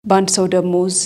ባንድ ሰው ደሞዝ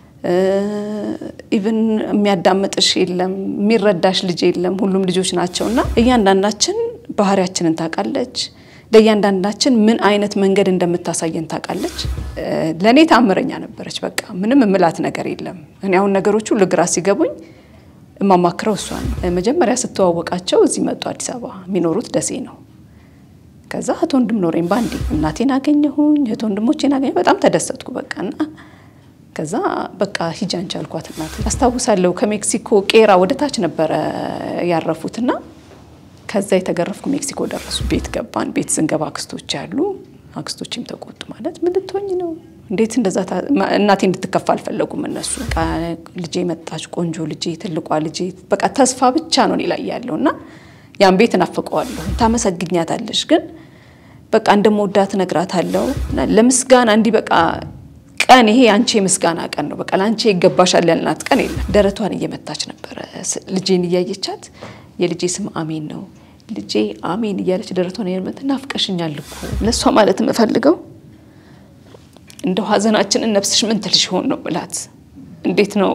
ኢቭን የሚያዳምጥሽ የለም የሚረዳሽ ልጅ የለም ሁሉም ልጆች ናቸውና እያንዳንዳችን ባህሪያችንን ታቃለች ለእያንዳንዳችን ምን አይነት መንገድ እንደምታሳየን ታቃለች ለኔ ታምረኛ ነበርች በቃ ምንም ምላት ነገር የለም እኔ አሁን ነገሮቹ ለግራ ሲገቡኝ ማማክረው እሷን መጀመሪያ ስተዋወቃቸው እዚህ መጡ አዲስ አበባ ሚኖሩት ደሴ ነው ከዛ አቶ ወንድም ኖሬን ባንዲ እናቴን አገኘሁኝ አቶ ወንድሞቼን አገኘሁ በጣም ተደሰትኩ በቃና ከዛ በቃ ሂጃን ቻልኳት እናቴ አስተዋውሳለሁ ከሜክሲኮ ቄራ ወደ ታች ነበር ያረፉትና ከዛ የተገረፍኩ ሜክሲኮ ደረሱ ቤት ገባን ቤት ስንገባ አክስቶች ያሉ አክስቶችም ተቆጡ ማለት ምን ልትሆኝ ነው እንዴት እንደዛ እናቴ እንድትከፋ አልፈለጉም እነሱ በቃ ልጄ መጣች ቆንጆ ልጄ ትልቋ ልጄ በቃ ተስፋ ብቻ ነው ላይ ያለውና ያን ቤት እናፈቀዋለሁ ታመሰግኛታለሽ ግን በቃ እንደምወዳት ነግራታለሁ ለምስጋና እንዲ በቃ ቀን ይሄ አንቺ ምስጋና ቀን ነው በቃ ላንቺ ይገባሻል ያልናት ቀን የለም ደረቷን እየመታች ነበር ልጄን እያየቻት የልጄ ስም አሜን ነው ልጄ አሜን እያለች ደረቷን እየመታ ናፍቀሽኛል እኮ ለሷ ማለት መፈልገው እንደው ሐዘናችንን ነፍስሽ ምን ትልሽ ሆን ነው ብላት እንዴት ነው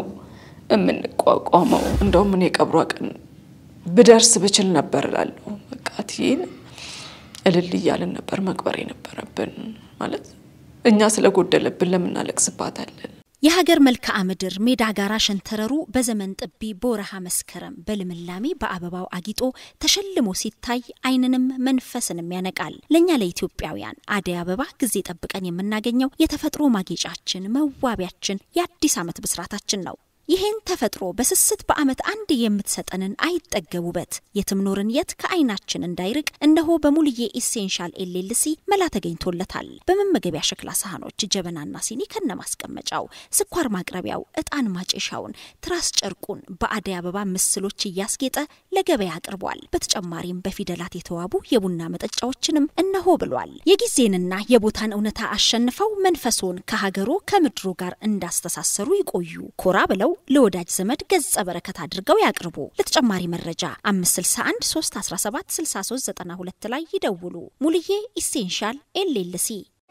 እምንቋቋመው እንደው ምን የቀብሯ ቀን ብደርስ ብችል ነበር እላለሁ በቃ ትይን እልል ይያልን ነበር መቅበር የነበረብን ማለት እኛ ስለጎደለብን ለምን አለቅስባታለን የሀገር መልክዓ ምድር ሜዳ ጋራ ሸንተረሩ በዘመን ጥቢ ቦረሃ መስከረም በልምላሜ በአበባው አጊጦ ተሸልሞ ሲታይ አይንንም መንፈስንም ያነቃል ለኛ ለኢትዮጵያውያን አደይ አበባ ጊዜ ጠብቀን የምናገኘው የተፈጥሮ ማጌጫችን መዋቢያችን የአዲስ ዓመት ብስራታችን ነው ይሄን ተፈጥሮ በስስት በአመት አንድ የምትሰጠንን አይጠገቡበት የትምኖርን የት ከአይናችን እንዳይርቅ እነሆ በሙልዬ ኢሴንሻል ኤልኤልሲ መላ ተገኝቶለታል በመመገቢያ ሸክላ ሳህኖች ጀበናና ሲኒ ከነማስቀመጫው ስኳር ማቅረቢያው እጣን ማጨሻውን ትራስ ጨርቁን በአደይ አበባ ምስሎች ያስጌጠ ለገበያ አቅርቧል በተጨማሪም በፊደላት የተዋቡ የቡና መጠጫዎችንም እነሆ ብሏል የጊዜንና የቦታን እውነታ አሸንፈው መንፈሶን ከሀገሩ ከምድሩ ጋር እንዳስተሳሰሩ ይቆዩ ኮራ ብለው ለወዳጅ ዘመድ ገጸ በረከት አድርገው ያቅርቡ ለተጨማሪ መረጃ 561 317 6392 ላይ ይደውሉ ሙልዬ ኢሴንሻል ኤልኤልሲ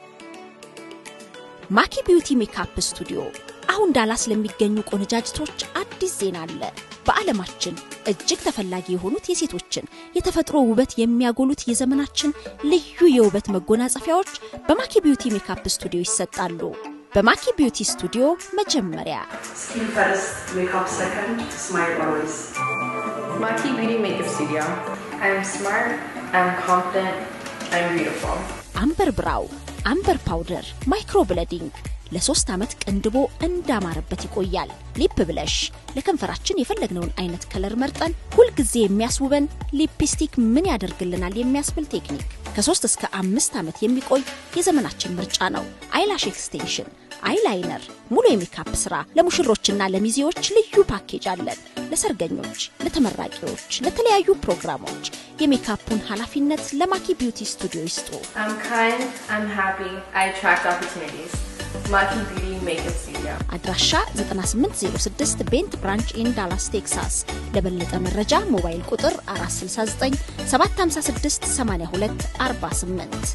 ማኪ ቢዩቲ ሜካፕ ስቱዲዮ አሁን ዳላስ ለሚገኙ ቆነጃጅቶች አዲስ ዜና አለ በአለማችን እጅግ ተፈላጊ የሆኑት የሴቶችን የተፈጥሮ ውበት የሚያጎሉት የዘመናችን ልዩ የውበት መጎናጸፊያዎች በማኪ ቢዩቲ ሜካፕ ስቱዲዮ ይሰጣሉ በማኪ ቢዩቲ ስቱዲዮ መጀመሪያ Skin first, makeup second, smile always. Maki Beauty Makeup Studio. I'm smart, I'm confident, I'm beautiful. አምበር ብራው አምበር ፓውደር ማይክሮ ብለዲንግ ለሶስት አመት ቀንድቦ እንዳማረበት ይቆያል ሊፕ ብለሽ ለከንፈራችን የፈለግነውን አይነት ከለር መርጠን ሁሉ ጊዜ የሚያስውበን ሊፕስቲክ ምን ያደርግልናል የሚያስብል ቴክኒክ ከ3 እስከ 5 አመት የሚቆይ የዘመናችን ምርጫ ነው አይላሽ ኤክስቴንሽን አይላይነር ሙሉ የሜካፕ ስራ ለሙሽሮችና ለሚዜዎች ልዩ ፓኬጅ አለን ለሰርገኞች ለተመራቂዎች ለተለያዩ ፕሮግራሞች የሜካፑን ኃላፊነት ለማኪ ቢዩቲ ስቱዲዮ ይስጡ I'm kind, I'm happy, I attract opportunities. Maki Beauty Makeup Studio. አድራሻ 9806 ቤንት ብራንች ኢን ዳላስ ቴክሳስ ለበለጠ መረጃ ሞባይል ቁጥር 469 756 82 48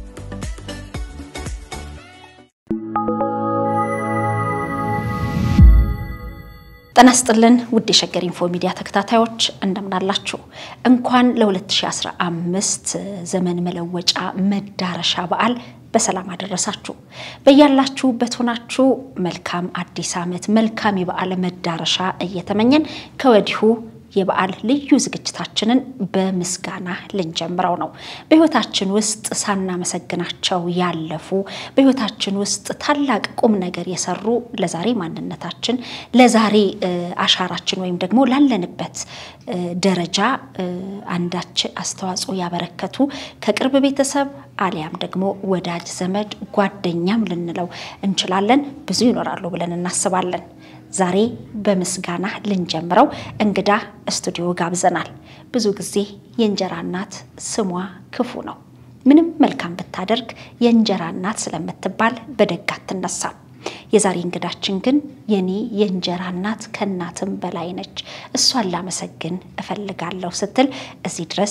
ተናስተልን ውድ የሸገር ኢንፎ ሚዲያ ተከታታዮች እንደምናላችሁ እንኳን ለ2015 ዘመን መለወጫ መዳረሻ በዓል በሰላም አደረሳችሁ በያላችሁበት ሆናችሁ መልካም አዲስ ዓመት መልካም የበዓል መዳረሻ እየተመኘን ከወዲሁ የበዓል ልዩ ዝግጅታችንን በመስጋና ልንጀምረው ነው በህይወታችን ውስጥ ሳናመሰግናቸው ያለፉ በህይወታችን ውስጥ ታላቅ ቁም ነገር የሰሩ ለዛሬ ማንነታችን ለዛሬ አሻራችን ወይም ደግሞ ላለንበት ደረጃ አንዳች አስተዋጽኦ ያበረከቱ ከቅርብ ቤተሰብ አሊያም ደግሞ ወዳጅ ዘመድ ጓደኛም ልንለው እንችላለን ብዙ ይኖራሉ ብለን እናስባለን ዛሬ በመስጋና ልንጀምረው እንግዳ ስቱዲዮ ጋብዘናል ብዙ ጊዜ የእንጀራ እናት ስሟ ክፉ ነው ምንም መልካም ብታደርግ የእንጀራ እናት ስለምትባል በደግ አትነሳም የዛሬ እንግዳችን ግን የኔ የእንጀራ እናት ከናትም በላይ ነች እሷን ላመሰግን እፈልጋለሁ ስትል እዚህ ድረስ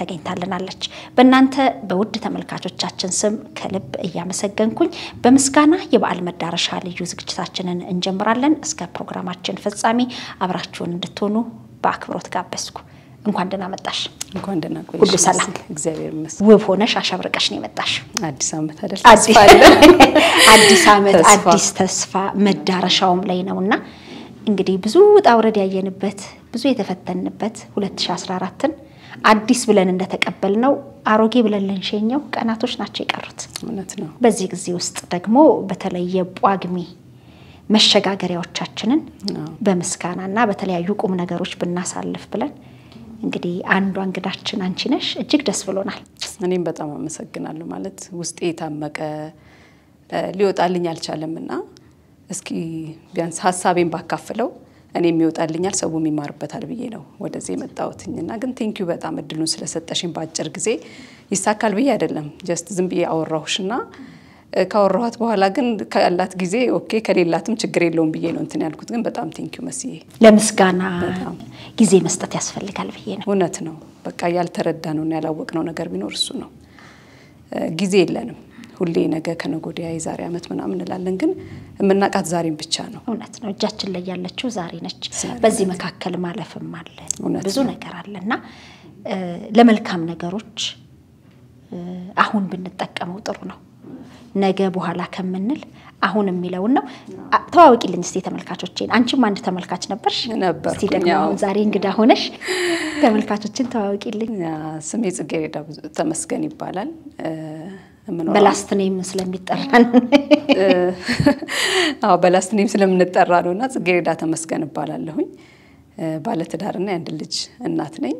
ተገኝታለናለች በእናንተ በውድ ተመልካቾቻችን ስም ከልብ እያመሰገንኩኝ በምስጋና የበዓል መዳረሻ ልዩ ዝግጅታችንን እንጀምራለን እስከ ፕሮግራማችን ፍጻሜ አብራችሁን እንድትሆኑ በአክብሮት ጋበዝኩ እንኳን ደህና መጣሽ እንኳን ደህና ቆይሽ ሁሉ ሰላም እግዚአብሔር ይመስገን ውብ ሆነሽ አሸብርቀሽ ነው የመጣሽ አዲስ አመት አይደል አዲስ አመት አዲስ ተስፋ መዳረሻውም ላይ ነውና እንግዲህ ብዙ ጣውረድ ያየንበት ብዙ የተፈተንበት 2014ን አዲስ ብለን እንደተቀበልነው አሮጌ ብለን ለንሸኛው ቀናቶች ናቸው የቀሩት እውነት ነው በዚህ ጊዜ ውስጥ ደግሞ በተለየ ጳጉሜ መሸጋገሪያዎቻችንን በመስካናና በተለያዩ ቁም ነገሮች ብናሳልፍ ብለን እንግዲህ አንዱ እንግዳችን አንቺ ነሽ እጅግ ደስ ብሎናል እኔም በጣም አመሰግናለሁ ማለት ውስጤ ታመቀ ሊወጣልኝ አልቻለምና እስኪ ቢያንስ ሐሳቤን ባካፍለው እኔም ይወጣልኛል ሰውም ይማርበታል ብዬ ነው ወደዚህ መጣውትኝና ግን ቴንኪዩ በጣም እድሉን ስለሰጠሽኝ ባጭር ጊዜ ይሳካል ብዬ አይደለም ጀስት ዝም ብዬ አወራሁሽና ካወራሁት በኋላ ግን ካላት ጊዜ ኦኬ ከሌላትም ችግር የለውም ብዬ ነው እንትን ያልኩት ግን በጣም ቴንኪዩ መስዬ ለምስጋና ጊዜ መስጠት ያስፈልጋል ብዬ ነው እውነት ነው በቃ ያልተረዳነውና ያላወቅነው ነገር ቢኖር እሱ ነው ጊዜ የለንም ሁሌ ነገ ከነጎዲያ የዛሬ አመት ምናምን እንላለን ግን የምናቃት ዛሬን ብቻ ነው እውነት ነው እጃችን ላይ ያለችው ዛሬ ነች በዚህ መካከል ማለፍም አለ ብዙ ነገር አለና ለመልካም ነገሮች አሁን ብንጠቀመው ጥሩ ነው ነገ በኋላ ከመንል አሁን የሚለው ነው ተዋውቂልኝ እስቲ ተመልካቾቼን አንቺም አንድ ተመልካች ነበርሽ እስቲ ደግሞ ዛሬ እንግዳ ሆነሽ ተመልካቾችን ተዋውቂልኝ ስሜ ጽጌረዳ ተመስገን ይባላል በላስት ኔም ስለሚጠራን አዎ በላስት ኔም ስለምንጠራ ነውና ጽጌረዳ ተመስገን ይባላለሁኝ ባለ ትዳርና አንድ ልጅ እናት ነኝ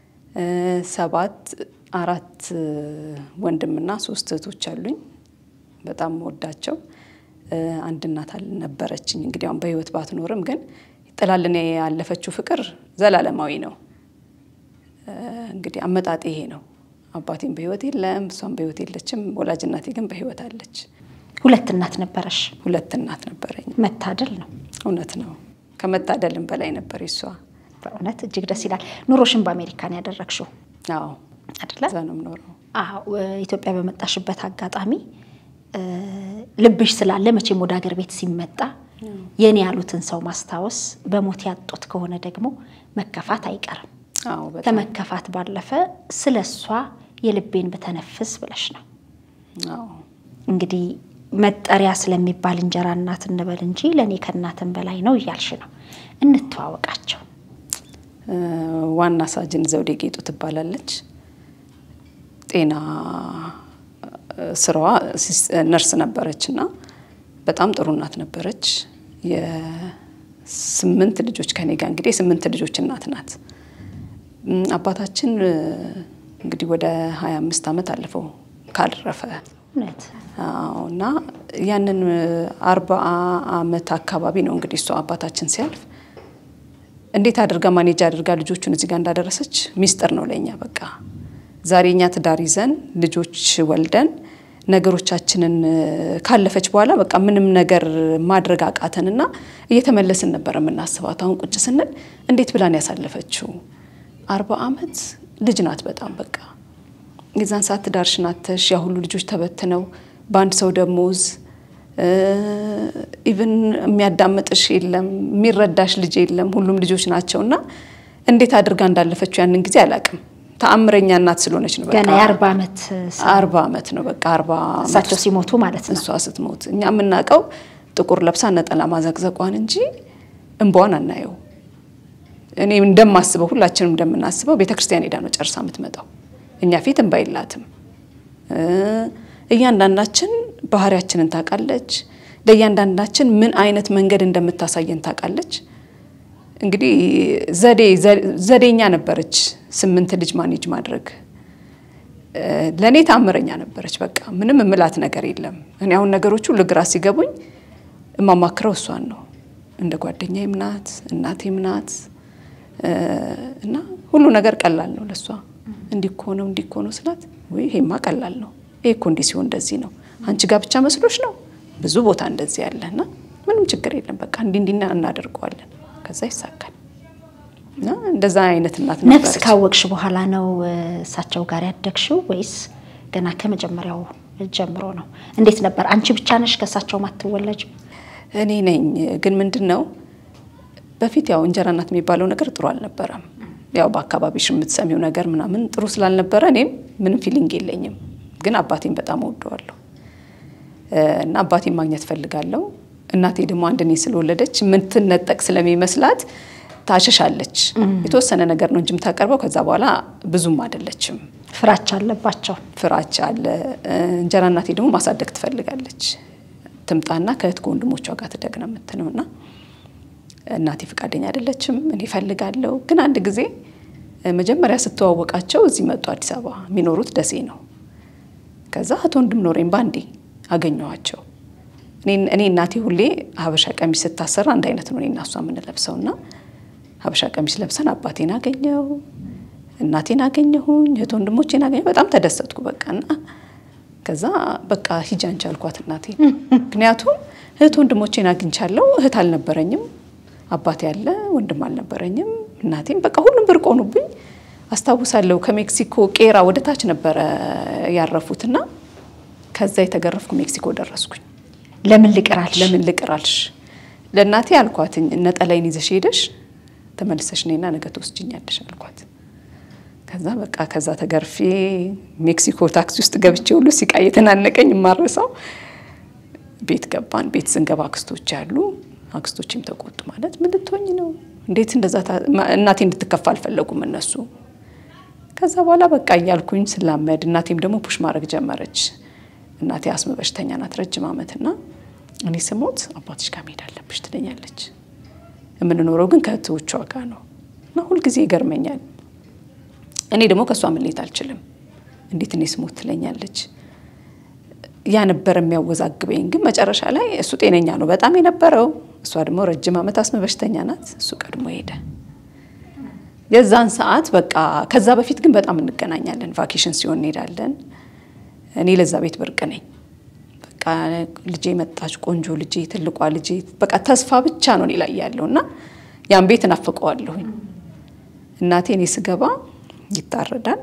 4 ወንድምና 3 እህቶች አሉኝ በጣም ወዳቸው አንድ እናት አልነበረችኝ እንግዲህ አሁን በህይወት ባትኖርም ግን ጥላልን ያለፈችው ፍቅር ዘላለማዊ ነው እንግዲህ አመጣጤ ይሄ ነው አባቴም በህይወት የለም እሷም በህይወት የለችም ወላጅ እናቴ ግን በህይወት አለች ሁለት እናት ነበርሽ ሁለት እናት ነበረኝ መታደል ነው እውነት ነው ከመታደልም በላይ ነበር እሷ በእውነት እጅግ ደስ ይላል ኑሮሽን በአሜሪካን ያደረግሽው አዎ አይደለ ዘንም ኖሮ አዎ ኢትዮጵያ በመጣሽበት አጋጣሚ ልብሽ ስላለ መቼም ወደ ሀገር ቤት ሲመጣ የኔ ያሉትን ሰው ማስታወስ በሞት ያጡት ከሆነ ደግሞ መከፋት አይቀርም አዎ በጣም ከመከፋት ባለፈ ስለሷ የልቤን በተነፍስ ብለሽ ነው አዎ እንግዲህ መጠሪያ ስለሚባል እንጀራ እናት እንበል እንጂ ለኔ ከናተን በላይ ነው ይያልሽ ነው እንተዋወቃቸው ዋና ሳጅን ዘውዴ ጌጡ ትባላለች ጤና ስራዋ ነርስ ነበረችና በጣም ጥሩ እናት ነበረች የ8 ልጆች ከኔ ጋር እንግዲህ 8 ልጆች እናት ናት አባታችን እንግዲህ ወደ 25 አመት አለፈው ካረፈ ነት አውና ያንን 40 አመት አካባቢ ነው እንግዲህ እሱ አባታችን ሲያልፍ እንዴት አድርጋ ማኔጅ አድርጋ ልጆቹን እዚህ ጋር እንዳደረሰች ሚስጥር ነው ለኛ በቃ ዛሬኛ ትዳር ይዘን ልጆች ወልደን ነገሮቻችንን ካለፈች በኋላ በቃ ምንም ነገር ማድረግ አቃተንና እየተመለስን ነበር የምናስባት አሁን ቁጭ ስንል እንዴት ብላን ያሳለፈችው 40 አመት ልጅ ናት በጣም በቃ የዛን ሰዓት ትዳርሽ ናተሽ ያ ሁሉ ልጆች ተበትነው ባንድ ሰው ደሞዝ ኢቭን የሚያዳምጥሽ የለም የሚረዳሽ ልጅ የለም ሁሉም ልጆች ናቸውና እንዴት አድርጋ እንዳለፈችው ያንን ጊዜ አላቅም ተአምረኛ እናት ስለሆነች ነው በቃ ገና 40 አመት ነው በቃ 40 እሳቸው ሲሞቱ ማለት ነው እሷ ስትሞት እኛ ምናቀው ጥቁር ለብሳ ነጠላ ማዘቅዘቋን እንጂ እንባዋን አናየው እኔ እንደማስበው ሁላችንም እንደምናስበው ቤተክርስቲያን ሄዳ ነው ጨርሳ የምትመጣው እኛ ፊት እንባ የላትም እያንዳንዳችን ባህሪያችንን ታቃለች ለእያንዳንዳችን ምን አይነት መንገድ እንደምታሳየን ታቃለች እንግዲህ ዘዴኛ ነበረች 8 ልጅ ማኔጅ ማድረግ ለኔ ታምረኛ ነበረች በቃ ምንም ምላት ነገር የለም እኔ አሁን ነገሮቹ ለግራ ሲገቡኝ ማማክረው እሷን ነው እንደ ጓደኛዬም ናት እናቴም ናት እና ሁሉ ነገር ቀላል ነው ለሷ እንዲኮነው ስላት ወይ ሄማ ቀላል ነው እኮ እንዲ ሲሆን እንደዚህ ነው አንቺ ጋር ብቻ መስሎሽ ነው ብዙ ቦታ እንደዚህ ያለና ምንም ችግር የለም በቃ እንዲና እናደርገዋለን ከዛ ይሳካል እና እንደዛ አይነት እናት ነበር ነፍስ ካወቅሽ በኋላ ነው እሳቸው ጋር ያደግሽው ወይስ ገና ከመጀመሪያው ጀምሮ ነው እንዴት ነበር አንቺ ብቻ ነሽ ከሳቸው ማትወለጅ እኔ ነኝ ግን ምንድነው በፊት ያው እንጀራ እናት የሚባለው ነገር ጥሩ አልነበረም ያው በአካባቢሽ የምትሰሚው ነገር ምናምን ጥሩ ስላልነበረ እኔም ምንም ፊሊንግ የለኝም ግን አባቴን በጣም ወደዋለሁ እና አባቴን ማግኘት ፈልጋለሁ እናቴ ደግሞ አንደኔ ስለወለደች ምን ትነጠቅ ስለሚመስላት ታሸሻለች የተወሰነ ነገር ነው እንጂም ታቀርበው ከዛ በኋላ ብዙም አይደለችም ፍራቻ አለባቸው ፍራቻ አለ እንጀራ እናቴ ደግሞ ማሳደግ ትፈልጋለች ትምጣና ከእህት ወንድሞቿ ጋር ተደግና መተነውና እናቴ ፍቃደኛ አይደለችም እኔ ፈልጋለሁ ግን አንድ ጊዜ መጀመሪያ ስተዋወቃቸው እዚህ መጡ አዲስ አበባ ሚኖሩት ደሴ ነው ከዛ እህት ወንድም ኖሬን ባንዴ አገኘዋቸው እኔ እናቴ ሁሌ ሀበሻ ቀሚስ ስታሰራ አንድ አይነት ነው እኔና እሷ ምን ለብሰውና ሀበሻ ቀሚስ ለብሰን አባቴን አገኘው እናቴን አገኘሁኝ እህት ወንድሞቼን አገኘሁ በጣም ተደሰትኩ በቃና ከዛ በቃ ሂጂ አንቺ አልኳት እናቴ ምክንያቱም እህት ወንድሞቼን አግኝቻለሁ እህት አልነበረኝም አባቴ ያለ ወንድም አልነበረኝም እናቴን በቃ ሁሉም ብርቆኑብኝ አስታውሳለሁ ከሜክሲኮ ቄራ ወደ ታች ነበር ያረፉትና ከዛ የተገረፍኩ ሜክሲኮ ደረስኩኝ ለምን ልቀራልሽ ለእናቴ አልኳትኝ ነጠላይን ይዘሽ ሄደሽ ተመልሰሽ ነይና ነገ ተወስጂኛለሽ አልኳት ከዛ በቃ ከዛ ተገርፌ ሜክሲኮ ታክሲ ውስጥ ገብቼ ሁሉ ሲቃይ ተናነቀኝ ማረሳው ቤት ገባን ቤት ስንገባ አክስቶች ያሉ አክስቶችም ተቆጡ ማለት ምን ልትሆኝ ነው እንዴት እንደዛ እናቴ እንድትከፋ አልፈለጉም እነሱ ከዛ በኋላ በቃ ያልኩኝ ስላመድ እናቴም ደግሞ ፑሽ ማድረግ ጀመረች እናቴ አስም በሽተኛ ናት ረጅም አመትና እኔ ስሞት አባትሽ ጋር መሄድ አለብሽ ትለኛለች የምንኖረው ግን ከእህቶቿ ጋር ነው እና ሁሉ ጊዜ ይገርመኛል እኔ ደግሞ ከሷ መለየት አልችልም እንዴት እኔ ስሞት ትለኛለች ያ ነበር የሚያወዛግበኝ ግን መጨረሻ ላይ እሱ ጤነኛ ነው በጣም የነበረው እሷ ደግሞ ረጅም አመት አስም በሽተኛ ናት እሱ ቀድሞ ሄደ የዛን ሰዓት በቃ ከዛ በፊት ግን በጣም እንገናኛለን ቫኬሽን ሲሆን እንሄዳለን እኔ ለዛ ቤት ብርቅ ነኝ በቃ ልጄ መጣች ቆንጆ ልጄ ትልቋ ልጄ በቃ ተስፋ ብቻ ነው እኔ ላይ ያለውና ያን ቤት እናፍቀዋለሁ እናቴ እኔ ስገባ ይታረዳል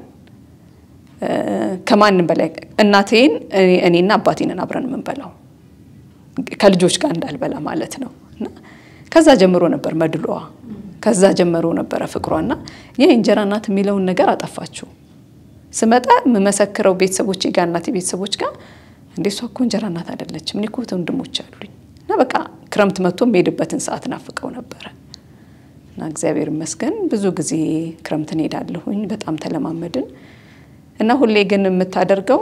ከማንም በላይ እናቴን እኔና አባቴን አብረን መንበላው ከልጆች ጋር እንዳልበላ ማለት ነውና ከዛ ጀምሮ ነበር መድሏ ከዛ ጀምሮ ነበር ፍቅሯና የእንጀራ እናት የሚለውን ነገር አጠፋችሁ ስመጣ መመሰክረው ቤተሰቦቼ ጋር እናቴ ቤተሰቦች ጋር እንዴሷ እኮ እንጀራ እናት አይደለችም እኔ እኮ ወንድሞች አሉኝና በቃ ክረምት መጥቶ ሜድበትን ሰዓት ናፍቀው ነበር እና እግዚአብሔር ይመስገን ብዙ ጊዜ ክረምት እንሄዳለሁኝ በጣም ተለማመድን እና ሁሌ ግን የምታደርገው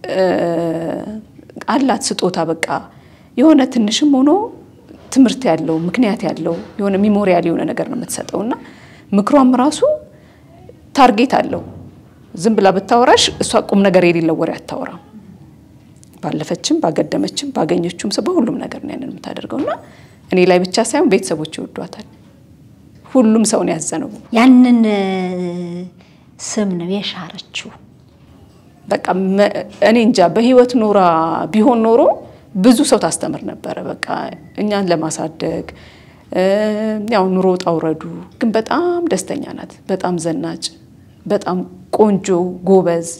አላት ስጦታ በቃ የሆነ ትንሽም ሆኖ ትምርት ያለው ምክንያት ያለው የሆነ ሚሞሪያል የሆነ ነገር ነው የምትሰጠውና ምክሯም ራሱ ታርጌት አለው ዝም ብላ ብታወራሽ እሷ ቁም ነገር የሌለው ወሬ አታወራ ባለፈችም ባገደመችም ባገኘችም ሰው በሁሉም ነገር ነው ያንን የምታደርገውና እኔ ላይ ብቻ ሳይሆን ቤተሰቦች ይወዷታል ሁሉም ሰው ነው ያዘነው ያንን ስም ነው የሻረችው በቃ እኔ እንጃ በህይወት ኖራ ቢሆን ኖሮ ብዙ ሰው ታስተምር ነበር በቃ እኛን ለማሳደግ ያው ኑሮ ጣውረዱ ግን በጣም ደስተኛ ናት በጣም ዘናጭ በጣም ቆንጆ ጎበዝ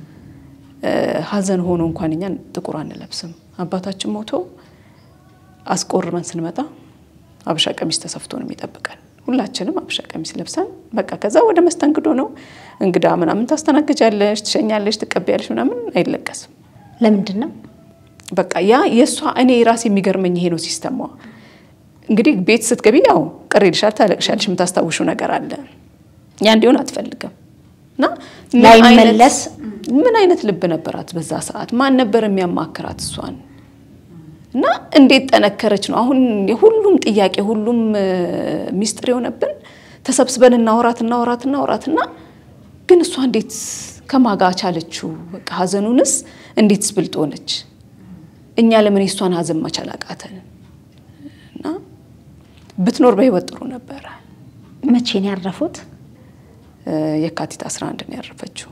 ሀዘን ሆኖ እንኳን እኛን ጥቁር አንለብስም አባታችን ሞቶ አስቆርመን ስንመጣ አብሻ ቀሚስ ተሰፍቶ ነው የሚጠብቀን ሁላችንም አብሻ ቀሚስ ለብሰን በቃ ከዛ ወደ መስተንግዶ ነው እንግዳ ምናምን ታስተናግጃለሽ ትሸኛለሽ ትቀበያለሽ ምናምን አይለቀስም ለምንድነው በቃ ያ የሷ እኔ ራሴ የሚገርመኝ ይሄ ነው ሲስተማ እንግዲህ ቤት ስትገቢ ያው ቅሬልሻል ታለቅሻለሽ የምታስታውሹ ነገር አለ ያ እንዲሆን አትፈልግም እና ላይመለስ ምን አይነት ልብ ነበራት በዛ ሰዓት ማን ነበር የሚያማክራት እሷን እና እንዴት ተነከረች ነው አሁን የሁሉም ጥያቄ ሁሉም ሚስጥር የሆነብን ተሰብስበን እናወራትና ግን እሷ እንዴት ከማጋ ቻለችው በቃ ሀዘኑንስ እንዴት ስብልጥ ሆነች እኛ ለምን እሷን ሀዘን ማቻል አቃተን እና ብትኖር በህይወት ጥሩ ነበር መቼ ነው ያረፉት የካቲት 11 ነው ያረፈችው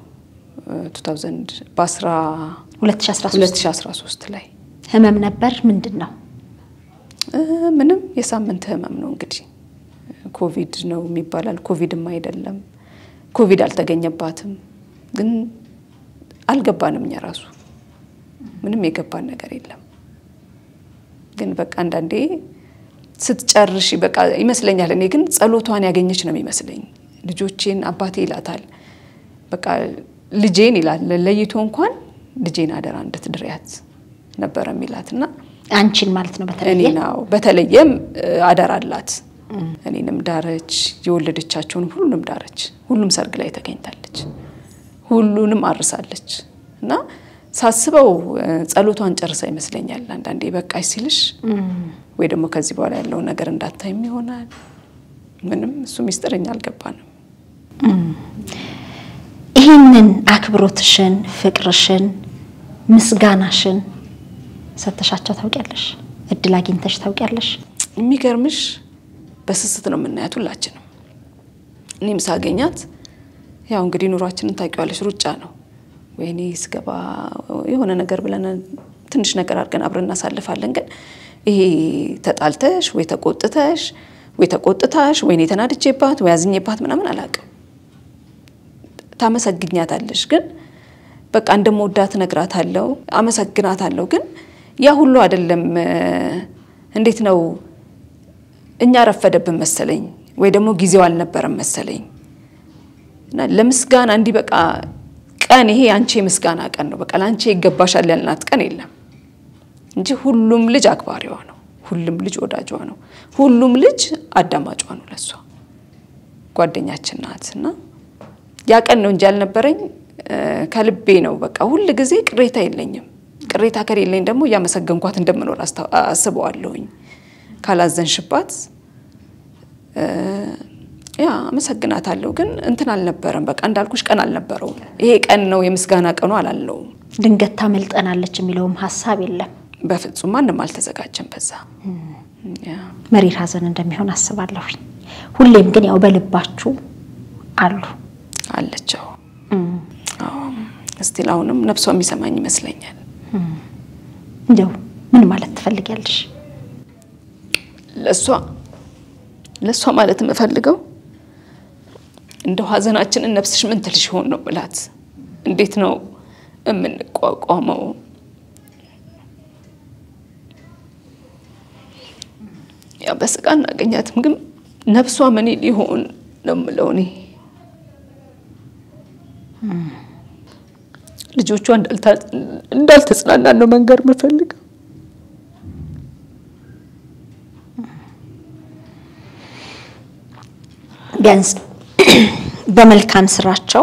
2013 ላይ ህመም ነበር ምንድነው ምንም የሳምንት ህመም ነው እንግዲህ ኮቪድ ነው የሚባላል ኮቪድም አይደለም ኮቪድ አልተገኘባትም ግን አልገባንም እኛ ራሱ ምንም የገባን ነገር የለም ግን በቃ አንዳንዴ ስትጨርሽ በቃ ይመስለኛል እኔ ግን ጸሎቷን ያገኘች ነው የሚመስለኝ ልጆቼን አባቴ ይላታል በቃ ልጄን ይላል ለይቶ እንኳን ልጄን አደራ እንድትድሪያት ነበር የሚላትና አንቺን ማለት ነው በተለየም አደራላት እኔንም ዳረች የወለደቻቸውን ሁሉንም ዳረች ሁሉም ሰርግ ላይ ተገኝታለች ሁሉንም አርሳለች እና ሳስበው ጸሎቷን ጨርሳ ይመስለኛል አንዳንዴ በቃሽ ሲልሽ ወይ ደግሞ ከዚህ በኋላ ያለው ነገር እንዳታይም ይሆናል ምንም እሱ ሚስጥረኛ አልገባንም ይሄንን አክብሮትሽን ፍቅርሽን ምስጋናሽን ሰተሻቸው ታውቂያለሽ እድል አግኝተሽ ታውቂያለሽ የሚገርምሽ በስስት ነው የምናያት ሁላችንም እኔም ሳገኛት ያው እንግዲህ ኑሯችንን ታውቂዋለሽ ሩጫ ነው ወይኔ ስገባ የሆነ ነገር ብለን ትንሽ ነገር አድርገን አብረን እናሳልፋለን ግን ይሄ ተጣልተሽ ወይ ተቆጥተሽ ወይ ተቆጥታሽ ወይኔ ተናድጄባት ወይ አዝኜባት ምናምን አላውቅም ታመሰግኛታለሽ ግን በቃ እንደምወዳት ነግራታለሁ አመሰግናታለሁ ግን ያ ሁሉ አይደለም እንዴት ነው እኛ ረፈደብን መሰለኝ ወይ ደግሞ ጊዜው አልነበረም መሰለኝ እና ለምስጋና እንዲ በቃ ቀን ይሄ አንቺ ምስጋና ቀን ነው በቃ ላንቺ ይገባሻል ያልናት ቀን የለም እንጂ ሁሉም ልጅ አክባሪዋ ነው ሁሉም ልጅ ወዳጇ ነው ሁሉም ልጅ አዳማጯ ነው ለሷ ጓደኛችን ናትና ያ ቀን ነው እንጂ ያልነበረኝ ከልቤ ነው በቃ ሁሉ ጊዜ ቅሬታ የለኝም ቅሬታ ከሌለኝ ደግሞ ያመሰገንኳት እንደምኖር አስበዋለሁኝ ካላዘንሽባት ያ አመሰግናታለሁ ግን እንትን አልነበረም በቃ እንዳልኩሽ ቀን አልነበረው ይሄ ቀን ነው የምስጋና ቀኑ አላለው ድንገት ታመልጠናለች የሚለውም ሐሳብ የለም በፍጹም ማንንም አልተዘጋጀም በዛ ያ መሪር ሐዘን እንደሚሆን አስባለሁ ሁሌም ግን ያው በልባችሁ አሉ አለቸው እስቲል አሁንም ነፍሷ የሚሰማኝ ይመስለኛል እንደው ምን ማለት ትፈልጊያለሽ ለሷ ማለት የምፈልገው እንደው ሐዘናችንን ነፍስሽ ምን ትልሽ ሆነ ነው ብላት እንዴት ነው የምንቋቋመው ያ በስቃና አገኛትም ግን ነፍሷ ምን ሊሆን ነው ምለውኒ ልጆቿ እንዳልተጽናና ነው መንገር የምፈልገው ቢያንስ በመልካም ስራቸው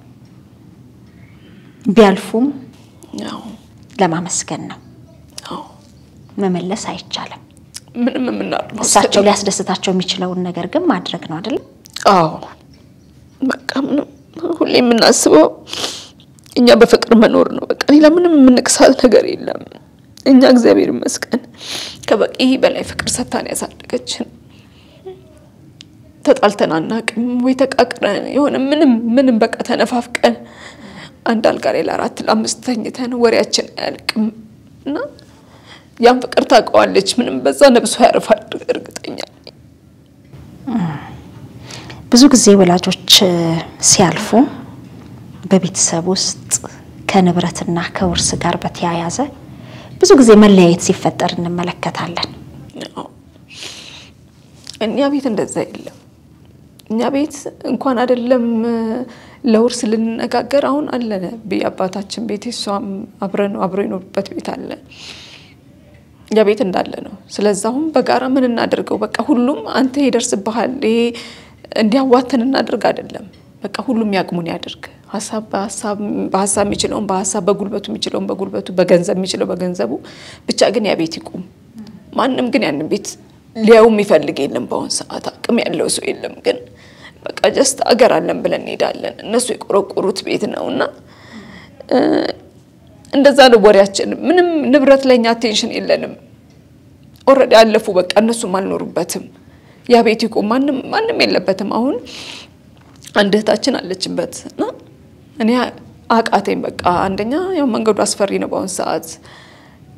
ቢያልፉም ያው ለማመስገን ነው መመለስ አይቻልም ምንም ምናርመው እሳቸው ሊያስደስታቸው የሚችለውን ነገር ግን ማድረግ ነው አይደል አዎ በቃ ሁሌ የምናስበው እኛ በፍቅር መኖር ነው በቃ ሌላ ምንም የምንክሳት ነገር የለም እኛ እግዚአብሔር ይመስገን ከበቂ በላይ ፍቅር ሰታን ያሳደገችን ተጣልተናናቅም ወይ ተቃቅረን የሆነ ምንም በቃ ተነፋፍቀን አንድ አልጋ ላይ ለአራት ለአምስት ተኝተን ወሬያችን አያልቅም እና ያን ፍቅር ታውቀዋለች ምንም በዛ ነብሷ ያርፋል እርግጠኛ ብዙ ጊዜ ወላጆች ሲያልፉ በቤተሰብ ውስጥ ከንብረትና ከውርስ ጋር በተያያዘ ብዙ ጊዜ መለያየት ሲፈጠር እንመለከታለን እኛ ቤት እንደዛ የለም እኛ ቤት እንኳን አይደለም ለውርስ ልንነጋገር አሁን አለ በአባታችን ቤት እሷም አብረን ኖርበት ቤት አለ ያ ቤት እንዳለ ነው ስለዛሁም በጋራ ምን እናደርገው በቃ ሁሉም አንተ ይደርስብሃል እንዲያዋተን እናደርግ አይደለም በቃ ሁሉም ያቅሙን ያድርግ በሐሳብ የሚችለውን በሐሳብ በጉልበቱ የሚችለውን በጉልበቱ በገንዘብ የሚችለው በገንዘቡ ብቻ ግን ያ ቤት ይቁም ማንንም ግን ያንን ቤት ሊያው የሚፈልግ የለም በአሁን ሰዓት አቅም ያለው ሰው የለም ግን በቃ ጀስት አገር አለን ብለን እንሄዳለን እነሱ የቆረቆሩት ቤት ነውና እንደዛ ነው ወሬያችን ምንም ንብረት ለኛ አቴንሽን የለንም ኦሬዲ አለፉ በቃ እነሱ ማልኖርበትም ያ ቤት ይቆም ማንንም የለበትም አሁን አንደታችን አለችበትና እኔ አቃተኝ በቃ አንደኛ ያው መንገዱ አስፈሪ ነው በአሁን ሰዓት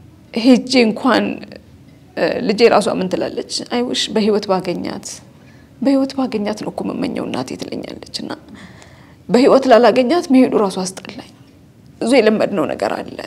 ሄጄ እንኳን ልጄ ራሷ ምን ትላለች አይውሽ በህይወት ባገኛት በህይወት ባገኛት ነው እኮ መመኘው እናቴ ትለኛለችና በህይወት ላላገኛት መሄዱ ራሱ አስጠላኝ ብዙ የለመድነው ነገር አለ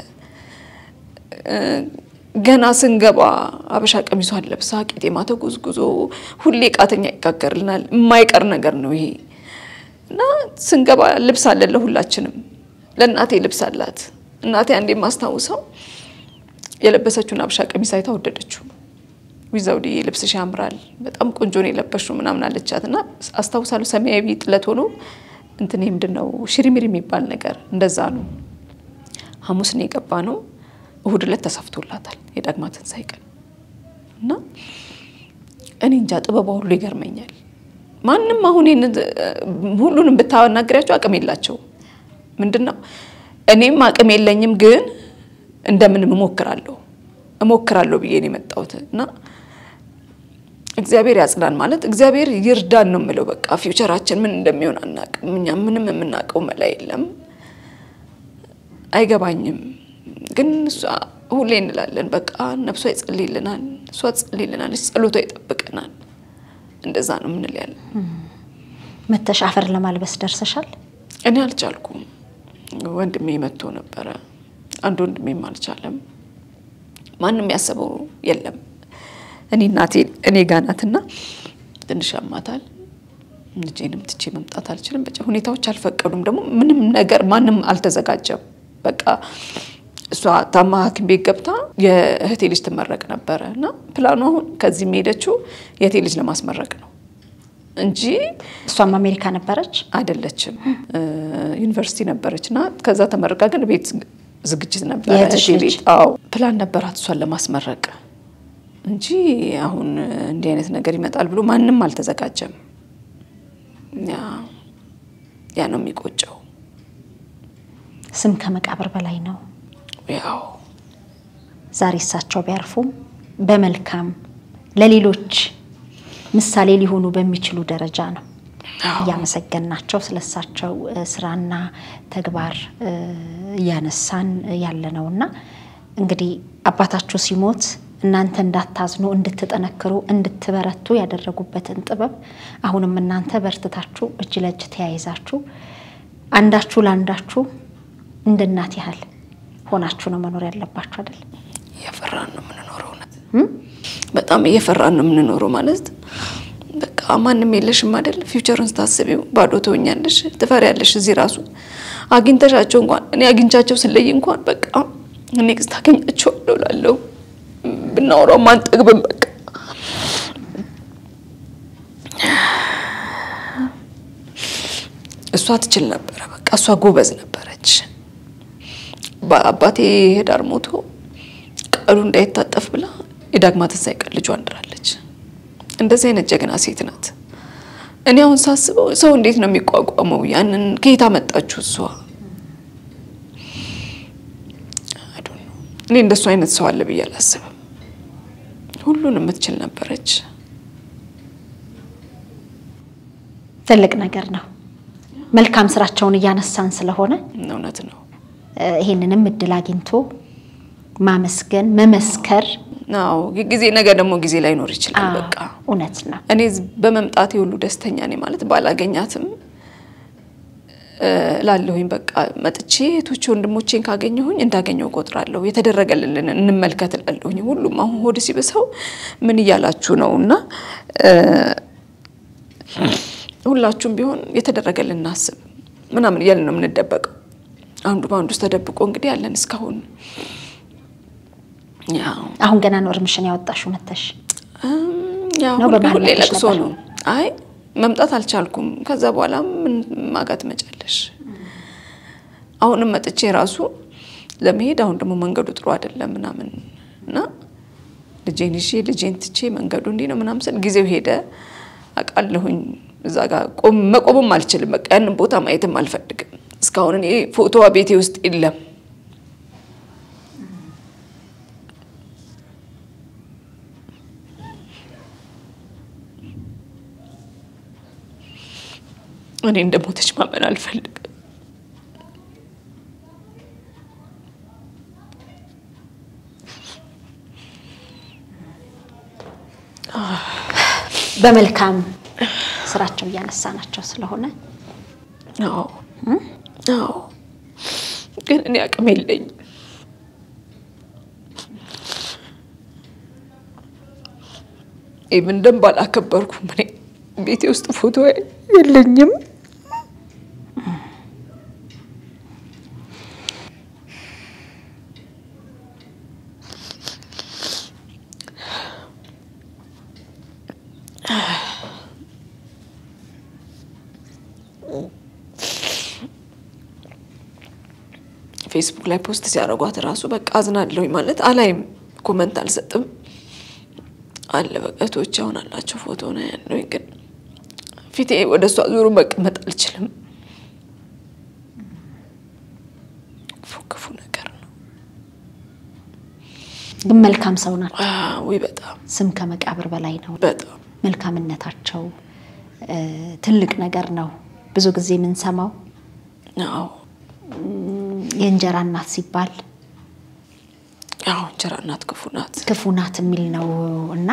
ገና ስንገባ አበሻ ቀሚሷን ለብሳ ቄጤማ ተጉዝጉዞ ሁሌ ቃተኛ ይጋገርልናል የማይቀር ነገር ነው ይሄ እና ስንገባ ልብስ አለ ለሁላችንም ለእናቴ ልብስ አላት እናቴ አንዴ ማስታውሰው የለበሰችውን አበሻ ቀሚስ አይታ ወደደችው ዊዛውዲ ልብስሽ ያምራል በጣም ቆንጆ ነው የለበሽው ምናምን አለቻትና አስታውሳለሁ ሰማያዊ ጥለት ሆኖ እንትን ምንድነው ሽሪሚሪ የሚባል ነገር እንደዛ ነው ሐሙስ ነው የገባ ነው እሁድ ዕለት ተሰፍቶላታል የዳግማ ትንሳኤ ቀን እና እኔ እንጃ ጥበቧ ሁሉ ይገርመኛል ማንንም አሁን ሁሉንም ብታናግሪያቸው አቅም የላቸው ምንድነው እኔም አቅም የለኝም ግን እንደምንም እሞክራለሁ ብዬ ነው የመጣሁትና እግዚአብሔር ያጽናን ማለት እግዚአብሔር ይርዳን ነው የምለው በቃ ፊውቸራችን ምን እንደሚሆን አናውቅም እኛ ምንም የምናውቀው መላ የለም አይገባኝም ግን ሁሌ እንላለን በቃ ነፍሷ ይጸልይልናል እሷ ትጸልይልናል ጸሎቷ ይጠብቀናል እንደዛ ነው ምን ይላል መተሽ አፈር ለማልበስ ደርሰሻል እኔ አልቻልኩም ወንድሜ መጥቶ ነበር አንድ ወንድሜም አልቻለም ማንንም ያሰበው የለም እኔ እናቴ እኔ ጋር ናትና ትንሽ አማታል ልጄንም ትቼ መምጣት አልችልም በቃ ሁኔታዎች አልፈቀዱም ደግሞ ምንም ነገር ማንንም አልተዘጋጀም በቃ እሷ ታማ ሐኪም ቤት ገብታ የእህቴ ልጅ ትመረቅ ነበርና ፕላኑ አሁን ከዚህ ሄደችው የእህቴ ልጅ ለማስመረቅ ነው እንጂ እሷም አሜሪካ ነበረች አይደለችም ዩኒቨርሲቲ ነበረችና ከዛ ተመረቃ ግን ቤት ዝግጅት ነበር ቤት አው ፕላን ነበራት እሷን ለማስመረቅ እንጂ አሁን እንዲህ አይነት ነገር ይመጣል ብሎ ማንንም አልተዘጋጀም ያ ነው የሚቆጨው ስም ከመቃብር በላይ ነው ያው ዛሬ እሳቸው ቢያርፉም በመልካም ለሌሎች ምሳሌ ሊሆኑ በሚችሉ ደረጃ ነው ያመሰገናቸው ስለሳቸው ስራና ተግባር ያነሳን ያለነውና እንግዲህ አባታቸው ሲሞት እናንተ እንዳታዝኑ እንድትጠነክሩ እንድትበረቱ ያደረጉበትን ጥበብ አሁንም እናንተ በርትታችሁ እጅ ለእጅ ተያይዛችሁ አንዳችሁ ለአንዳችሁ እንደናት ያህል ሆናችሁ ነው መኖር ያለባችሁ አይደል የፈራን ነው ምንኖረው ነት በጣም የፈራን ነው ምንኖረው ማለት በቃ ማንንም የለሽም አይደል ፊውቸርን ታስቢው ባዶ ተወኛለሽ ተፈሪያለሽ እዚህ ራሱ አግኝተሻቸው እንኳን እኔ አግኝቻቸው ስለይ እንኳን በቃ ኔክስት ታገኛቸው ላለው ብናወራው ማን ጠግብም በቃ እሷ ትችል ነበር በቃ እሷ ጎበዝ ነበረች በአባቴ ሄዳር ሞቶ ቀሉ እንዳይታጠፍ ብላ የዳግማ ትንሳኤ ቀን ልጇ አንድራለች እንደዚህ አይነት ጀግና ሴት ናት እኔ አሁን ሳስበው ሰው እንዴት ነው የሚቋቋመው ያንን ከየት አመጣችሁ እሷ I don't know እኔ እንደሱ አይነት ሰው አለ ብዬ አላስብም ሁሉንም ምትችል ነበረች ትልቅ ነገር ነው መልካም ስራቸውን ያነሳን ስለሆነ እውነት ነው ይሄንንም እድል አግኝቶ ማመስገን መመስከር ነው ጊዜ ነገ ደግሞ ጊዜ ላይ ኖር ይችላል በቃ እውነት ነው እኔ በመምጣት ይሁሉ ደስተኛ ነኝ ማለት ባላገኛትም ላለሁኝ በቃ መጥቼ እቶች ወንድሞቼን ካገኘሁኝ እንዳገኘው ቆጥራለሁ የተደረገልን እንመልከትላለሁኝ ሁሉም አሁን ሆድ ሲበሰው ምን ይያላችሁ ነውና ሁላችሁም ቢሆን የተደረገልን እናስብ ምናምን ይያል ነው ምንደበቀው አንዱ ባንዱ ተደብቆ እንግዲህ ያለን እስካሁን ያው አሁን ገና ነው እርምሽን ያወጣሽው መተሽ ያው ሁሉ ለቅሶ ነው አይ መምጣት አልቻልኩም ከዛ በኋላ ምን ማጋት መጨለሽ አሁንም መጥቼ ራሱ ለመሄድ አሁን ደግሞ መንገዱ ጥሩ አይደለም ምናምንና ልጄን ትቼ መንገዱ እንዴ ነው ምናምን ስል ጊዜው ሄደ አቃለሁኝ እዛ ጋር መቆምም አልችልም በቃ ያንን ቦታ ማየትም አልፈልግም እስካሁን እኔ ፎቶዋ ቤቴ ውስጥ የለም እኔ እንደሞተች ማመን አልፈልግም በመልካም ስራቸው ያነሳናቸው ስለሆነ አዎ ግን እኔ አቅም የለኝ even ደም ባላከበርኩም እኔ ቤቴ ውስጥ ፎቶ የለኝም ፌስቡክ ላይ ፖስት ሲያደርጓት ራሱ በቃ አዝናለሁ ማለት አላይም ኮሜንት አልሰጥም አለ በቃቶች አሁን አላቸው ፎቶ ነው ያለው ግን ፊቴ ወደሷ ዙሩ መቀመጥ አልችልም ፎክፉ ነገር ነው ግን መልካም ሰው ናቸው ወይ በጣም ስም ከመቃብር በላይ ነው በጣም መልካምነታቸው ትልቅ ነገር ነው ብዙ ጊዜ ምን ሰማው አዎ የእንጀራ እናት ሲባል አዎ እንጀራ እናት ክፉ ናት የሚል ነውና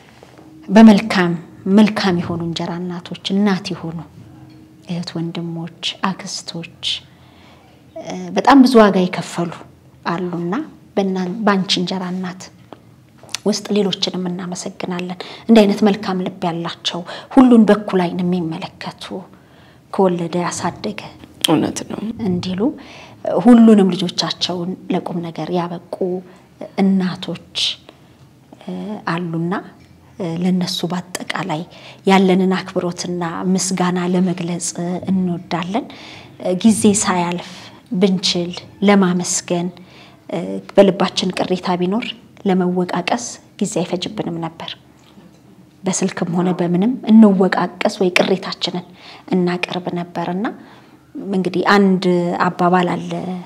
በመልካም የሆኑ እንጀራ እናቶች እናት ይሆኑ እህት ወንድሞች አክስቶች በጣም ብዙ ዋጋ ይከፈሉ አሉና ባንቺ እንጀራ እናት ውስጥ ሌሎችንም እናመሰግናለን እንደ አይነት መልካም ልብ ያላቸው ሁሉን በኩል አይን የሚመለከቱ ከወለደ ያሳደገ እውነት ነው እንዲሉ ሁሉንም ልጆቻቸውን ለቁም ነገር ያበቁ እናቶች አሉና ለነሱ በአጠቃላይ ያለንን አክብሮትና ምስጋና ለመግለጽ እንወዳለን ጊዜ ሳያልፍ ብንችል ለማመስገን በልባችን ቅሬታ ቢኖር ለመወቃቀስ ጊዜ አይፈጅብንም ነበር በስልክም ሆነ በምንም እንወቃቀስ ወይ ቅሬታችንን እናቀርብ ነበርና እንግዲህ አንድ አባባል አለ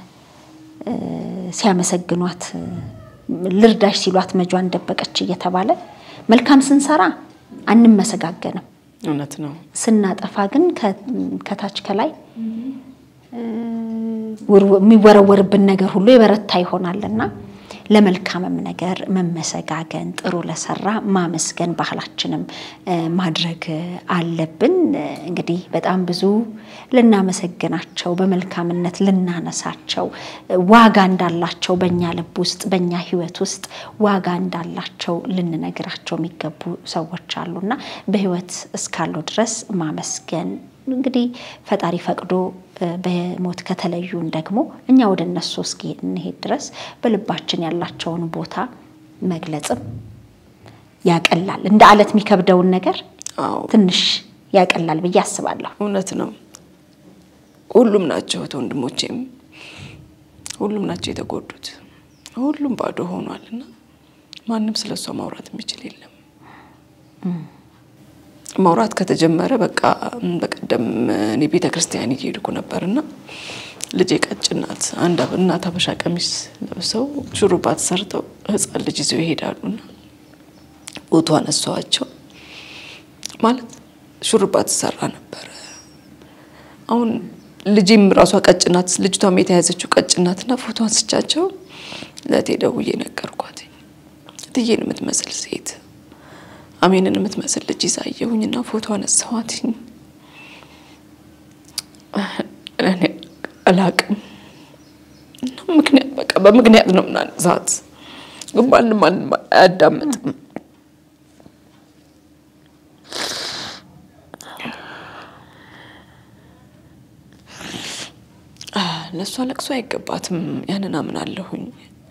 ሲያመሰግኗት ልርዳሽ ሲሏት መጇን ደበቀች እየተባለ መልካም ስንሰራ አንመሰጋገንም እውነት ነው ስናጠፋ ግን ከታች ከላይ የሚወረወርብን ነገር ሁሉ የበረታ ይሆናልና ለመልካምም ነገር መመሰጋገን ጥሩ ለሰራ ማመስገን ባህላችንም ማድረግ አለብን እንግዲህ በጣም ብዙ ለናመሰግናቸው በመልካምነት ለናነሳቸው ዋጋ እንዳላቸው በእኛ ልብ ውስጥ በእኛ ህይወት ውስጥ ዋጋ እንዳላቸው ልንነግራቸው የሚገቡ ሰዎች አሉና በህይወት እስካሉ ድረስ ማመስገን እንግዲህ ፈጣሪ ፈቅዶ በሞት ከተለዩን ደግሞ እኛ ወደ እነሱ እስኪ እንሄድ ድረስ በልባችን ያላቸውን ቦታ መግለጽም ያቀላል እንደ አለት የሚከብደውን ነገር ትንሽ ያቀላል ብዬ አስባለሁ እውነት ነው ሁሉም ናቸው ወንድሞቼም ሁሉም ናቸው የተጎዱት ሁሉም ባዶ ሆኗልና ማንንም ስለሷ ማውራት የሚችል የለም ማውራት ከተጀመረ በቃ በቀደም እኔ ቤተክርስቲያን ይሄድኩ ነበርና ልጅ ቀጭናት አንድ እናት አበሻ ቀሚስ ለብሰው ሹሩባ ተሰርተው ህፃን ልጅ ይዘው ይሄዳሉና ፎቶ አነሳዋቸው ማለት ሹሩባ ተሰራ ነበር አሁን ልጅም ራሷ ቀጭናት ልጅቷም የተያዘችው ቀጭናትና ፎቶ አንስቻቸው ለቴደውዬ ነገርኳት ትዬን የምትመስል ሴት አሜንን የምትመስል ልጅ ይዛየውኝና ፎቶ አነሳዋትኝ እኔ አላቅም ምክንያት በቃ በምክንያት ነው ምናነሳት ግን ማንም አያዳምጥም ለሷ ለቅሶ አይገባትም ያንን አምናለሁኝ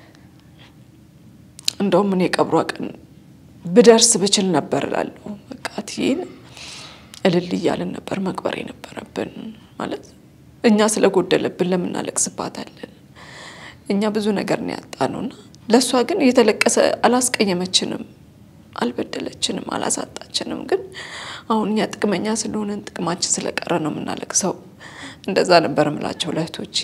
እንደውም እኔ ቀብሯ ቀን بدرس بچل نبر لالو مقاتين እልል ያለን ነበር መቅበር የነበረብን ማለት እኛ ስለጎደለብን ለምን አለቅስባታለን እኛ ብዙ ነገር ነው ያጣነውና ለሷ ግን የተለቀሰ አላስቀየመችንም አልበደለችንም አላሳጣችንም ግን አሁን እኛ ጥቅመኛ ስለሆነን ጥቅማችን ስለቀረ ነው ምናለቅሰው እንደዛ ነበር ምላቸው ለህቶቼ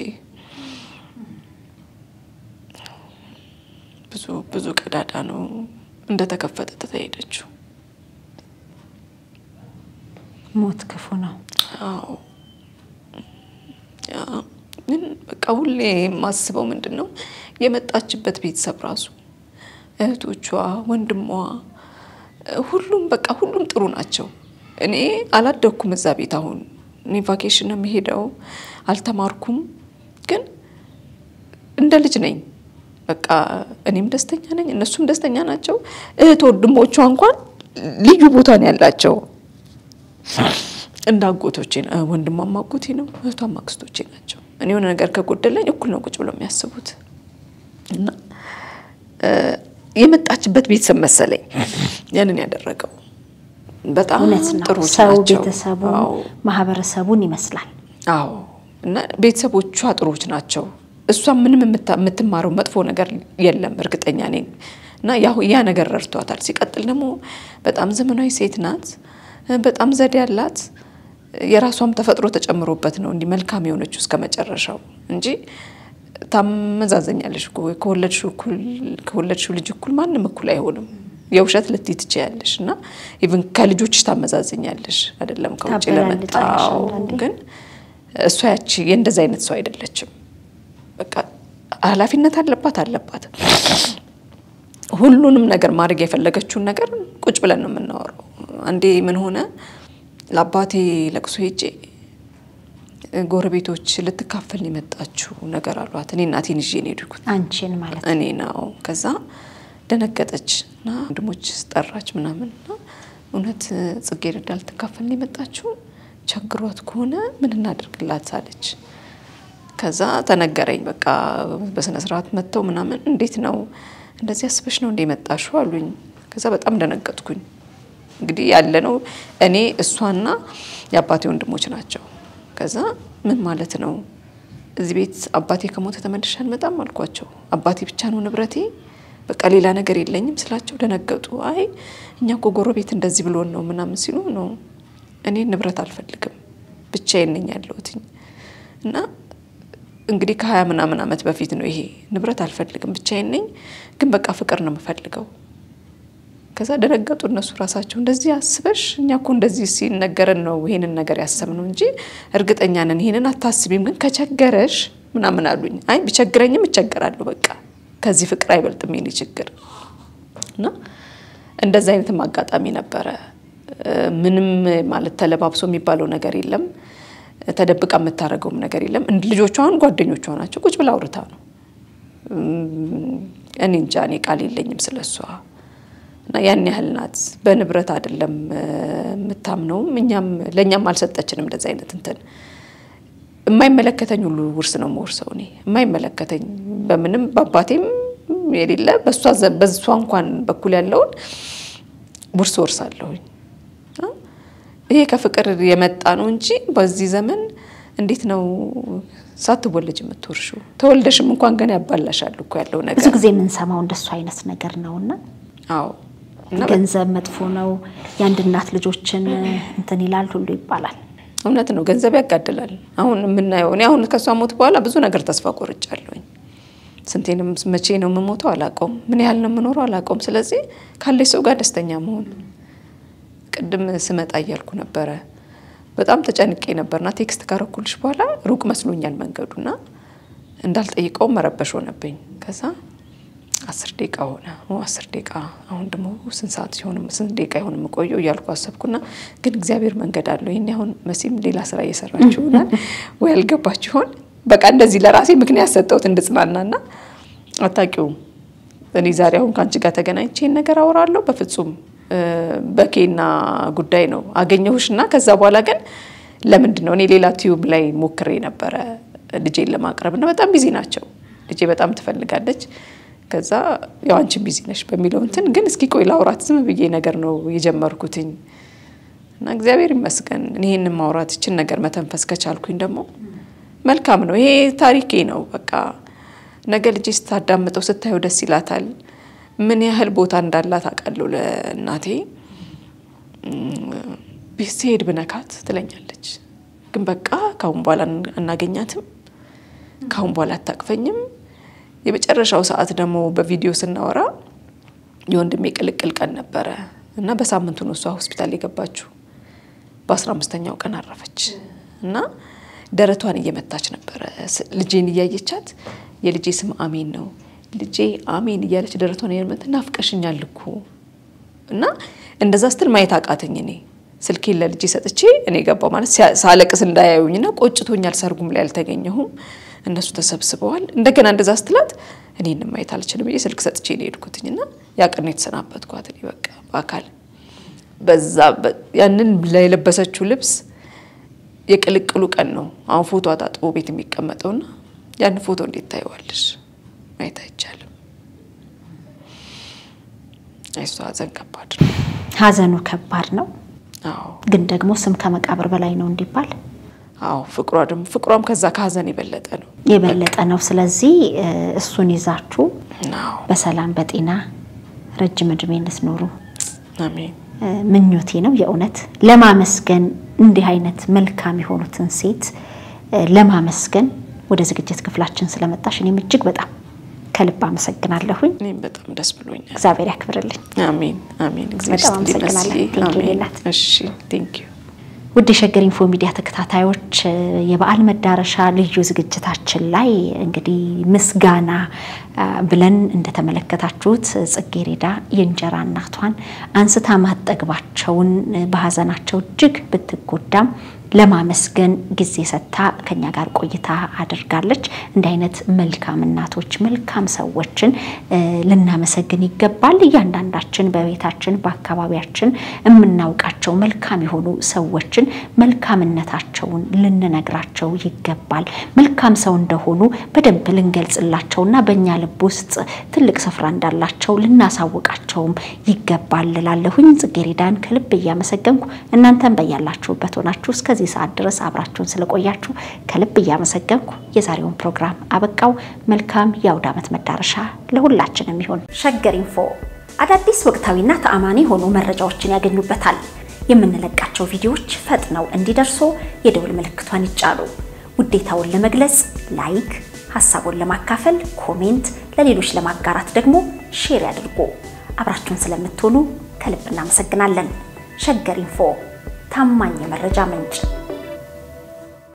ብዙ ቀዳዳ ነው እንደ ተከፈተ ተተይደችው ሞት ክፉ ነው አዎ ያ ግን በቃ ሁሌ ማስበው ምንድነው የመጣችበት ቤተሰብ ራሱ እህቶቿ ወንድሟ ሁሉም በቃ ሁሉም ጥሩ ናቸው እኔ አላደኩም እዛ ቤት አሁን እኔ ቫኬሽን ነው የምሄደው አልተማርኩም ግን እንደ ልጅ ነኝ በቃ እኔም ደስተኛ ነኝ እነሱም ደስተኛ ናቸው እህት ወንድሞቿ እንኳን ልዩ ቦታ ነው ያላቸው እንዳጎቶቼ ወንድማማ አጎቴ ነው እህቷም አክስቶቼ ናቸው እኔ የሆነ ነገር ከጎደለኝ እኩል ነው ቁጭ ብለው የሚያስቡት እና የመጣችበት ቤተሰብ መሰለኝ ያንን ያደረገው በጣም ጥሩ ሰው ቤተሰቡ ማህበረሰቡን ይመስላል አዎ እና ቤተሰቦቿ ጥሩዎች ናቸው እሷ ምንም የምትማረው መጥፎ ነገር የለም እርግጠኛ ነኝ እና ያ ነገር ረድቷታል ሲቀጥል ደግሞ በጣም ዘመናዊ ሴት ናት በጣም ዘዴ ያላት የራሷም ተፈጥሮ ተጨምሮበት ነው እንዲ መልካም የሆነች እስከ መጨረሻው እንጂ ታመዛዘኛለሽ ከወለድሽው ልጅ እኩል ማንንም እኩል አይሆንም የውሸት ልትይ ትችያለሽና ኢቭን ከልጆችሽ ታመዛዘኛለሽ አይደለም ከውጭ ለመጣው ግን እሷ ያቺ የእንደዛ አይነት ሰው አይደለችም በቃ ኃላፊነት አለባት ሁሉንም ነገር ማድረግ የፈለገችውን ነገር ቁጭ ብለን ነው የምናወራው አንዴ ምን ሆነ ለአባቴ ለቅሶ ሄጄ ጎረቤቶች ልትካፈል የመጣችው ነገር አሏት እኔ እናቴን ይዤ ነው የሄድኩት አንቺን ማለት እኔ ነው ከዛ ደነገጠችና ወንድሞች ስጠራች ምናምንና እውነት ጽጌረዳ ልትካፈል የመጣችው ቸግሯት ከሆነ ምን እናደርግላት አለች ከዛ ተነገረኝ በቃ በስነ ስርዓት መተው ምናምን እንዴት ነው እንደዚህ አስበሽ ነው እንደመጣሽው አሉኝ ከዛ በጣም ደነገጥኩኝ እንግዲህ ያለ ነው እኔ እሷና የአባቴ ወንድሞች ናቸው ከዛ ምን ማለት ነው እዚህ ቤት አባቴ ከሞተ ተመልሼ አልመጣም አልኳቸው አባቴ ብቻ ነው ንብረቴ በቃ ሌላ ነገር የለኝም ስላቸው ደነገጡ አይ እኛ እኮ ጎረቤት እንደዚህ ብሎን ነው ምናምን ሲሉ ነው እኔ ንብረት አልፈልግም ብቻዬን ነኝ ያለሁት እና እንግዲህ ከ20 ምናምን አመት በፊት ነው ይሄ ንብረት አልፈልግም ብቻዬን ነኝ ግን በቃ ፍቅር ነው የምፈልገው ከዛ ደረጋጡ እነሱ ራሳቸው እንደዚህ አስበሽ እኛ እኮ እንደዚህ ሲነገረን ነው ይሄንን ነገር ያሰብነው እንጂ እርግጠኛ ነን ይሄንን አታስቢም ግን ከቸገረሽ ምናምን አሉኝ አይ ቢቸግረኝም እቸገራለሁ በቃ ከዚህ ፍቅር አይበልጥም የኔ ችግር እና እንደዛ አይነት ማጋጣሚ ነበር ምንም ማለት ተለባብሶ የሚባለው ነገር የለም ተደብቃ የምታረገው ነገር የለም እንድ ልጆቿን ጓደኞቿ ናቸው ቁጭ ብላ አውርታ ነው እኔ እንጃ እኔ ቃል የለኝም ስለሷ እና ያን ያህል ናት በንብረት አይደለም የምታምነው እኛም ለኛም አልሰጠችንም እንደዛ አይነት እንትን የማይመለከተኝ ሁሉ ውርስ ነው የምወርሰው እኔ የማይመለከተኝ በምንም በአባቴም የሌለ በሷ እንኳን በኩል ያለውን ውርስ ወርሳለሁኝ ይሄ ከፍቅር የመጣ ነው እንጂ በዚህ ዘመን እንዴት ነው ሳትወልጅ የምትወርሹ ተወልደሽም እንኳን ገና ያባላሻል እኮ ያለው ነገር ብዙ ጊዜ ምን ሰማው እንደሱ አይነት ነገር ነውና አዎ ገንዘብ መጥፎ ነው ያንድ እናት ልጆችን እንትን ይላል ሁሉ ይባላል እውነት ነው ገንዘብ ያጋድላል አሁን ምናየው እኔ አሁን ከሷ ሞት በኋላ ብዙ ነገር ተስፋ ቆርጫለሁኝ ስንቴንም መቼ ነው የምሞተው አላቆም ምን ያህል ነው የምኖረው አላቆም ስለዚህ ካለሽ ሰው ጋር ደስተኛ መሆን ቅድም ስመጣ ያልኩ ነበር በጣም ተጨንቄ ነበርና ቴክስት ካረኩልሽ በኋላ ሩቅ መስሎኛል መንገዱና እንዳልጠይቀው መረበሽ ሆነብኝ ከዛ 10 ደቂቃ ሆነ 10 ደቂቃ አሁን ደሞ ስንት ሰዓት ሲሆን ስንት ደቂቃ ይሆን መቆየው ያልኩ አሰብኩና ግን እግዚአብሔር መንገድ አለው ይሄን አሁን መሲም ሌላ ስራ እየሰራችሁና ወይ አልገባችሁ ሆነ በቃ እንደዚህ ለራሴ ምክንያት ሰጠውት እንድጽናናና አታቂው እኔ ዛሬ አሁን ካንቺ ጋር ተገናኝቼ ነገር አወራለሁ በፍጹም በኬና ጉዳይ ነው አገኘሁሽና ከዛ በኋላ ግን ለምንድን ነው እኔ ሌላ ቲዩብ ላይ ሞክሬ ነበር ልጄን ለማቅረብና በጣም ቢዚ ናቸው ልጄ በጣም ትፈልጋለች ከዛ ያው አንቺ ቢዚ ነሽ በሚለው እንትን ግን እስኪ ቆይ ላውራት ዝም ብዬ ነገር ነው የጀመርኩትኝ እና እግዚአብሔር ይመስገን እኔን ማውራት እቺን ነገር መተንፈስ ከቻልኩኝ ደግሞ መልካም ነው ይሄ ታሪኬ ነው በቃ ነገ ልጄ ስታዳምጠው ስታዩ ደስ ይላታል ምን ያህል ቦታ እንዳላት አቀለው ለእናቴ ቢስሄድ ብነካት ትለኛለች ግን በቃ ካሁን በኋላ እናገኛትም ካሁን በኋላ አታቅፈኝም የመጨረሻው ሰዓት ደግሞ በቪዲዮ ስናወራ የወንድሜ ቅልቅል ቀን ነበር እና በሳምንቱ ነው እሷ ሆስፒታል የገባችው በ15ኛው ቀን አረፈች እና ደረቷን እየመታች ነበር ልጄን እያየቻት የልጄ ስም አሜን ነው ልጄ አሜን እያለች ደረቷን እየመታ ናፍቀሽኛል እኮ እና እንደዛ ስትል ማየት አቃተኝ እኔ ስልኬን ለልጅ ሰጥቼ እኔ ገባው ማለት ሳለቅስ እንዳያዩኝና ቆጭቶኛል ሰርጉም ላይ አልተገኘሁም እነሱ ተሰብስበዋል እንደገና እንደዛ ስትላት እኔንም ማየት አልችልም ብዬ ስልክ ሰጥቼ ነው ሄድኩትኝና ያ ቀን የተሰናበትኳት እኔ በቃ በአካል በዛ ያንን ላይ ለበሰችው ልብስ የቅልቅሉ ቀን ነው አሁን ፎቶ አጣጥቦ ቤት የሚቀመጠውና ያን ፎቶ እንዴት ታይዋለሽ ማየት አይቻልም አይሷ ሐዘን ከባድ ነው ሐዘኑ ከባድ ነው አዎ ግን ደግሞ ስም ከመቃብር በላይ ነው እንዲባል አዎ ፍቅሯም ከዛ ከሐዘን የበለጠ ነው ስለዚህ እሱን ይዛችሁ በሰላም በጤና ረጅም እድሜ እንድትኖሩ አሜን ምኞቴ ነው የእውነት ለማመስገን እንዲህ አይነት መልካም የሆኑትን ሴት ለማመስገን ወደ ዝግጅት ክፍላችን ስለመጣሽ እኔም እጅግ በጣም ከልብ አመሰግናለሁኝ እኔም በጣም ደስ ብሎኛል እግዚአብሔር ያክብርልኝ አሜን እግዚአብሔር ይመስገን እሺ ቴንክ ዩ ውድ ሸገር ኢንፎ ሚዲያ ተከታታዮች የበዓል መዳረሻ ልዩ ዝግጅታችን ላይ እንግዲህ ምስጋና ብለን እንደተመለከታችሁት ጽጌሬዳ የእንጀራ እናቷን አንስታ ማጠግባቸውን በሐዘናቸው እጅግ ብትጎዳም ለማመስገን ጊዜ ሰጥታ ከኛ ጋር ቆይታ አድርጋለች እንደ አይነት መልካም እናቶች መልካም ሰዎችን ልናመሰግን ይገባል እያንዳንዳችን በቤታችን በአካባቢያችን እምናውቃቸው መልካም የሆኑ ሰዎችን መልካምነታቸውን ልንነግራቸው ይገባል መልካም ሰው እንደሆኑ በደንብ ልንገልጽላቸውና በእኛ ልብ ውስጥ ትልቅ ስፍራ እንዳላቸው ልናሳውቃቸውም ይገባል እላለሁኝ ጽጌሬዳን ከልብ እያመሰገንኩ እናንተም በያላችሁበት ሆናችሁ እስከዚህ ሰዓት ድረስ አብራችሁን ስለቆያችሁ ከልብ እያመሰገንኩ የዛሬውን ፕሮግራም አበቃው መልካም የአውደ ዓመት መዳረሻ ለሁላችንም ይሁን ሸገር ኢንፎ አዳዲስ ወቅታዊና ተአማኒ ሆኖ መረጃዎችን ያገኙበታል የምንለቃቸው ቪዲዮዎች ፈጥነው እንዲደርሱ የደውል ምልክቷን ይጫኑ ውዴታውን ለመግለጽ ላይክ ሐሳቡን ለማካፈል ኮሜንት ለሌሎች ለማጋራት ደግሞ ሼር ያድርጉ አብራችሁን ስለምትሆኑ ከልብ እናመሰግናለን ሸገር ኢንፎ ታማኝ የመረጃ ምንጭ